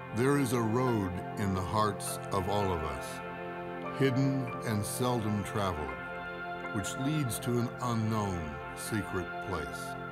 There is a road in the hearts of all of us, hidden and seldom traveled, which leads to an unknown secret place.